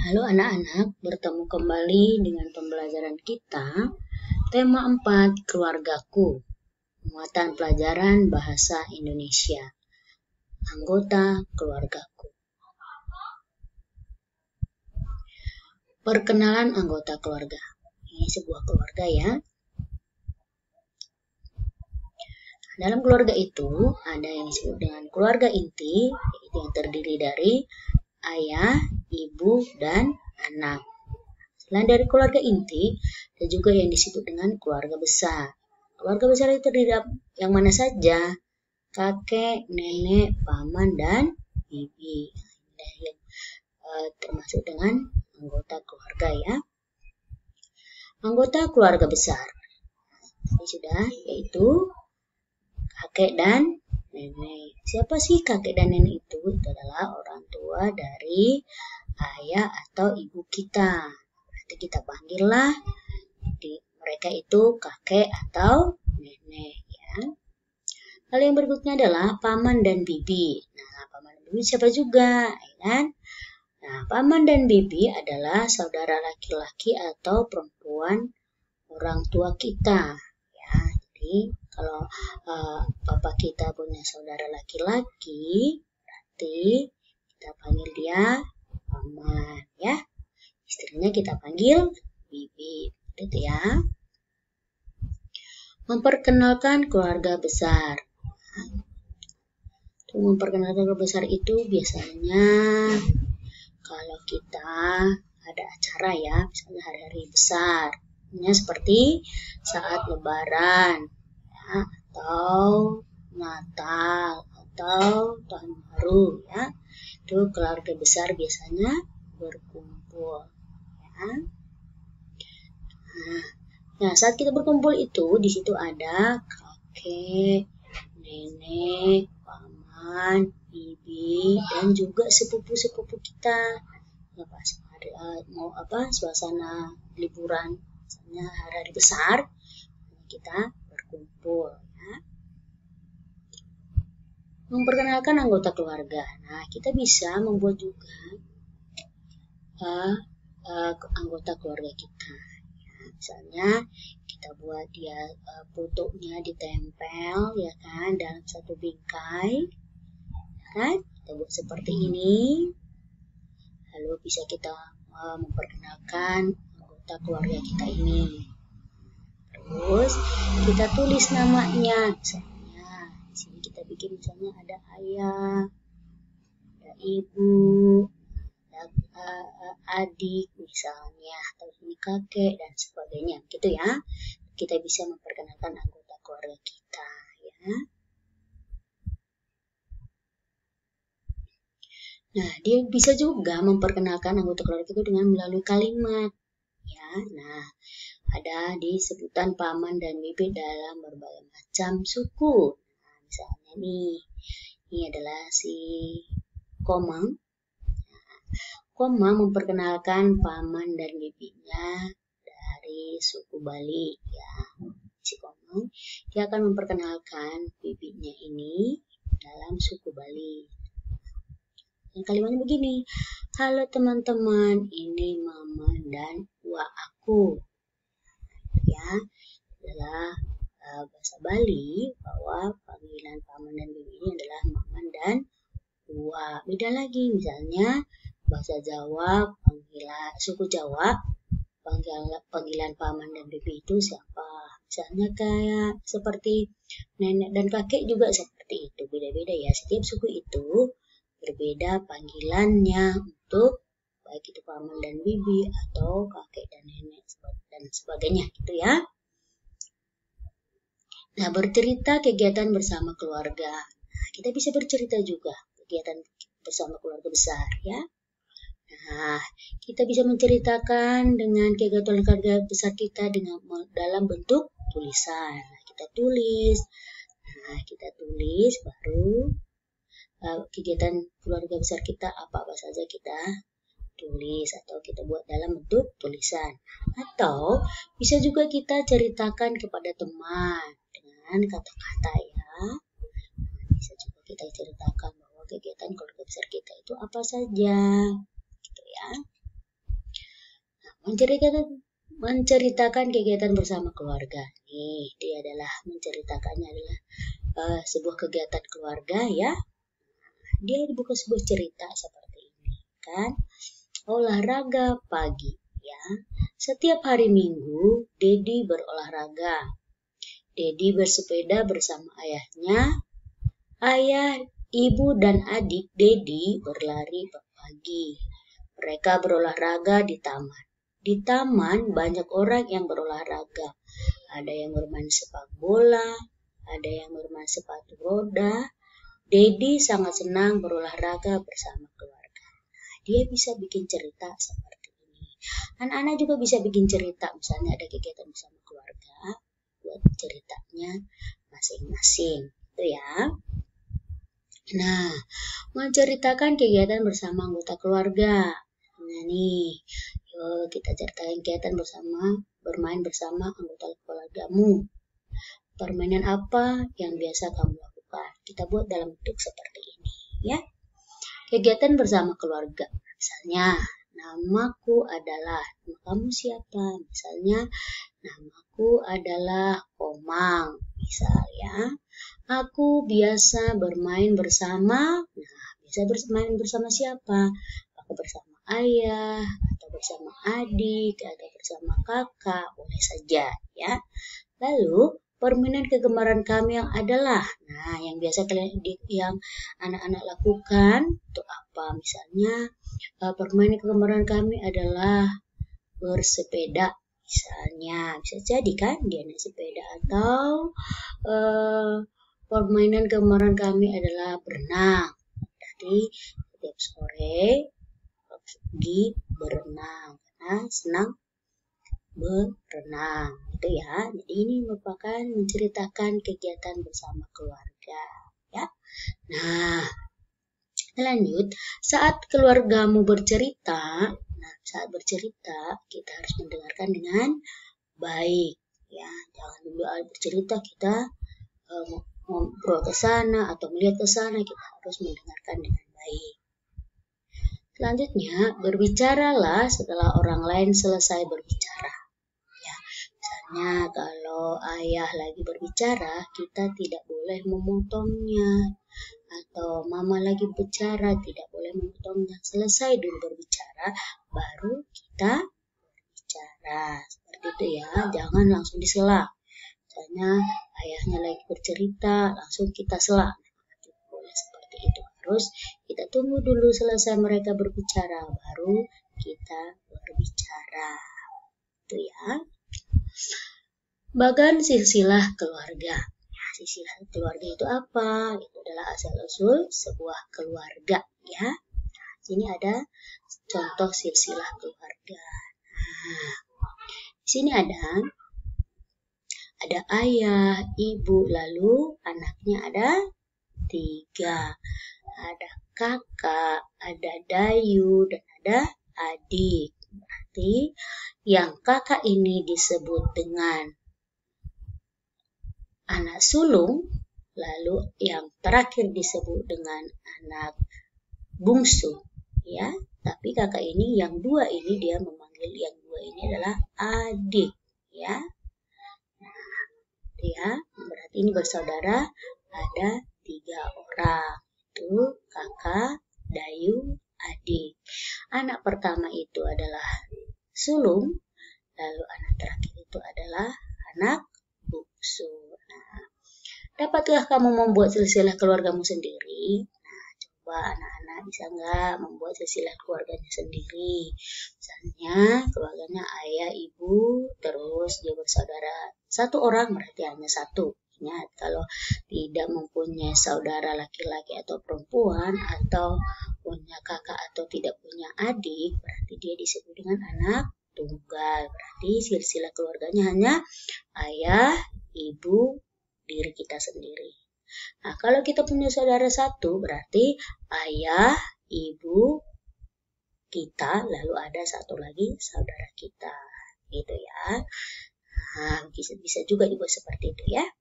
Halo anak-anak, bertemu kembali dengan pembelajaran kita. Tema 4, keluargaku. Muatan pelajaran bahasa Indonesia. Anggota keluargaku. Perkenalan anggota keluarga. Ini sebuah keluarga ya. Dalam keluarga itu ada yang disebut dengan keluarga inti, yaitu yang terdiri dari ayah, ibu, dan anak. Selain dari keluarga inti, ada juga yang disebut dengan keluarga besar. Keluarga besar itu terdiri dari yang mana saja? Kakek, nenek, paman, dan bibi. Yang termasuk dengan anggota keluarga ya. Anggota keluarga besar. Tadi sudah, yaitu kakek dan nenek. Siapa sih kakek dan nenek itu? Itu adalah orang tua dari ayah atau ibu kita. Berarti kita panggillah mereka itu kakek atau nenek ya. Lalu yang berikutnya adalah paman dan bibi. Nah, paman dan bibi siapa juga, ya kan? Nah, paman dan bibi adalah saudara laki-laki atau perempuan orang tua kita ya. Jadi kalau papa kita punya saudara laki-laki, berarti kita panggil dia paman ya. Istrinya kita panggil bibi, gitu ya. Memperkenalkan keluarga besar. Memperkenalkan keluarga besar itu biasanya kalau kita ada acara ya, misalnya hari-hari besar, seperti saat Lebaran, ya, atau Natal, atau Tahun Baru, ya, itu keluarga besar biasanya berkumpul, ya. Nah, saat kita berkumpul itu, di situ ada kakek, nenek, paman, bibi, dan juga sepupu-sepupu kita. Ya, pas mau suasana liburan, misalnya hari-hari besar, kita berkumpul. Ya. Memperkenalkan anggota keluarga. Nah, kita bisa membuat juga anggota keluarga kita. Ya, misalnya kita buat dia fotonya ditempel, ya kan, dalam satu bingkai. Kan? Kita buat seperti ini. Lalu bisa kita memperkenalkan anggota keluarga kita ini. Terus kita tulis namanya. Misalnya di sini kita bikin misalnya ada ayah, ada ibu, ada adik misalnya, atau ini kakek dan sebagainya, gitu ya. Kita bisa memperkenalkan anggota keluarga kita, ya. Nah, dia bisa juga memperkenalkan anggota keluarga itu dengan melalui kalimat. Ya, nah, ada di sebutan paman dan bibi dalam berbagai macam suku. Nah, misalnya nih, ini adalah si Komang. Nah, Komang memperkenalkan paman dan bibinya dari suku Bali. Ya, si Komang, dia akan memperkenalkan bibinya ini dalam suku Bali. Kalimatnya begini, halo teman-teman, ini mama dan uak aku. Ya, adalah bahasa Bali bahwa panggilan paman dan bibi ini adalah mama dan uak. Beda lagi, misalnya bahasa Jawa, suku Jawa, panggilan paman dan bibi itu siapa? Misalnya kayak seperti nenek dan kakek juga seperti itu. Beda-beda ya, setiap suku itu berbeda panggilannya untuk baik itu paman dan bibi atau kakek dan nenek dan sebagainya gitu ya. Nah, bercerita kegiatan bersama keluarga. Nah, kita bisa bercerita juga kegiatan bersama keluarga besar ya. Nah, kita bisa menceritakan dengan kegiatan keluarga besar kita dengan dalam bentuk tulisan. Nah, kita tulis baru kegiatan keluarga besar kita apa saja kita tulis atau kita buat dalam bentuk tulisan, atau bisa juga kita ceritakan kepada teman dengan kata-kata ya. Bisa juga kita ceritakan bahwa kegiatan keluarga besar kita itu apa saja gitu ya. Menceritakan kegiatan bersama keluarga. Nih, dia adalah menceritakannya adalah sebuah kegiatan keluarga ya. Dia dibuka sebuah cerita seperti ini, kan? Olahraga pagi, ya. Setiap hari Minggu, Dedi berolahraga. Dedi bersepeda bersama ayahnya. Ayah, ibu, dan adik Dedi berlari pagi. Mereka berolahraga di taman. Di taman banyak orang yang berolahraga. Ada yang bermain sepak bola, ada yang bermain sepatu roda. Dedi sangat senang berolahraga bersama keluarga. Dia bisa bikin cerita seperti ini. Anak-anak juga bisa bikin cerita, misalnya ada kegiatan bersama keluarga, buat ceritanya masing-masing, itu ya. Nah, menceritakan kegiatan bersama anggota keluarga. Nah nih, yuk kita ceritakan kegiatan bermain bersama anggota keluargamu. Permainan apa yang biasa kamu lakukan? Kita buat dalam bentuk seperti ini, ya. Kegiatan bersama keluarga. Misalnya, namaku adalah, nama kamu siapa? Misalnya, namaku adalah Komang. Misal ya. Aku biasa bermain bersama. Nah, biasa bermain bersama siapa? Aku bersama ayah, atau bersama adik, atau bersama kakak, boleh saja ya. Lalu permainan kegemaran kami yang adalah, nah yang biasa yang anak-anak lakukan itu apa? Misalnya permainan kegemaran kami adalah bersepeda, misalnya bisa jadi kan dia naik sepeda, atau permainan kegemaran kami adalah berenang. Jadi setiap sore pergi berenang karena senang berenang, gitu ya. Jadi ini merupakan menceritakan kegiatan bersama keluarga, ya. Nah, lanjut, saat keluargamu bercerita, saat bercerita kita harus mendengarkan dengan baik, ya. Jangan dulu bercerita kita ngobrol ke sana atau melihat ke sana, kita harus mendengarkan dengan baik. Selanjutnya, berbicaralah setelah orang lain selesai berbicara. Misalnya kalau ayah lagi berbicara, kita tidak boleh memotongnya. Atau mama lagi bicara, tidak boleh memotongnya. Selesai dulu berbicara, baru kita berbicara. Seperti itu ya, jangan langsung disela. Misalnya ayahnya lagi bercerita, langsung kita sela. Tidak boleh seperti itu. Harus kita tunggu dulu selesai mereka berbicara, baru kita berbicara. Itu ya. Bagan silsilah keluarga. Nah, silsilah keluarga itu apa? Itu adalah asal-usul sebuah keluarga, ya. Nah, sini ada contoh silsilah keluarga. Nah, di sini ada ayah, ibu, lalu anaknya ada 3. Ada kakak, ada dayu, dan ada adik. Berarti yang kakak ini disebut dengan anak sulung, lalu yang terakhir disebut dengan anak bungsu, ya. Tapi kakak ini, yang 2 ini dia memanggil yang 2 ini adalah adik, ya. Nah, ya, berarti ini bersaudara ada 3 orang, itu kakak, dayu, adik. Anak pertama itu adalah sulung, lalu anak terakhir itu adalah anak bungsu. Nah, dapatkah kamu membuat silsilah keluargamu sendiri? Nah, coba anak-anak bisa nggak membuat silsilah keluarganya sendiri? Misalnya keluarganya ayah, ibu, terus dia bersaudara 1 orang, berarti hanya 1. Ingat, kalau tidak mempunyai saudara laki-laki atau perempuan, atau punya kakak atau tidak punya adik, berarti dia disebut dengan anak tunggal. Berarti silsilah keluarganya hanya ayah, ibu, diri kita sendiri. Nah, kalau kita punya saudara 1, berarti ayah, ibu kita, lalu ada 1 lagi saudara kita, gitu ya. Nah, bisa juga dibuat seperti itu ya.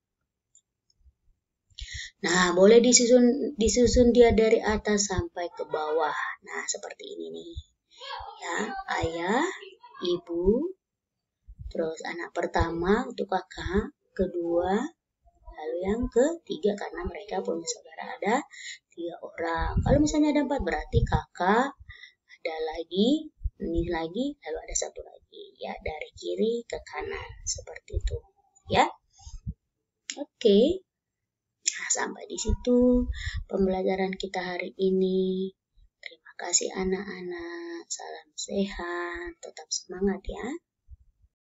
Nah, boleh disusun dia dari atas sampai ke bawah. Nah, seperti ini nih. Ya, ayah, ibu, terus anak pertama untuk kakak, kedua, lalu yang ketiga karena mereka punya saudara ada 3 orang. Kalau misalnya ada 4 berarti kakak, ada lagi, ini lagi, lalu ada 1 lagi. Ya, dari kiri ke kanan seperti itu. Ya. Oke. Nah, sampai di situ pembelajaran kita hari ini. Terima kasih anak-anak. Salam sehat, tetap semangat ya.